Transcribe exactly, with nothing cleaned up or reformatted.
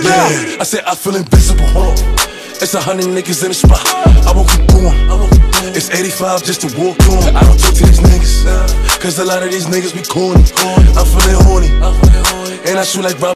Yeah, I said I feel invisible. It's a hundred niggas in the spot. I won't keep going. It's eighty-five just to walk on. I don't talk to these niggas, cause a lot of these niggas be corny. I'm feeling horny, and I shoot like Rob.